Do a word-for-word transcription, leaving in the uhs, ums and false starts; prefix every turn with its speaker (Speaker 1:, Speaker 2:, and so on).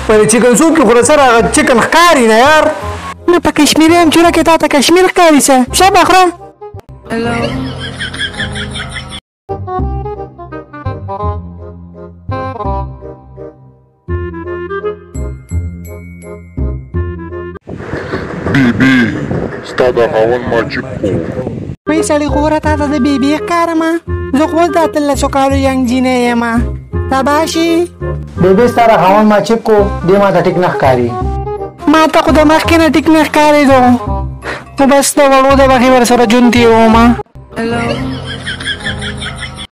Speaker 1: پر چکن سوپ کې خو سره هغه چکن ښکاري نه یار.
Speaker 2: نه په کشمیري هم چوره کې تا ته کشمیر ښکاري څه. شه به خورم.
Speaker 3: بیبي ستا د خاوند ماچیک خو
Speaker 2: وایي سړي خوره تا ته د بیبي ښکارمه. زه خو اوس د اتلسو کالو ینګ جینۍ یم. تباه شي.
Speaker 1: بیبي ستا د خاوند ماچیک کو دې ما ته ټیک نه ښکاري.
Speaker 2: ما ته خو د مخکې نه ټیک نه ښکارېدو خو بس د وړو د بخې ورسره ژوند تېرومه.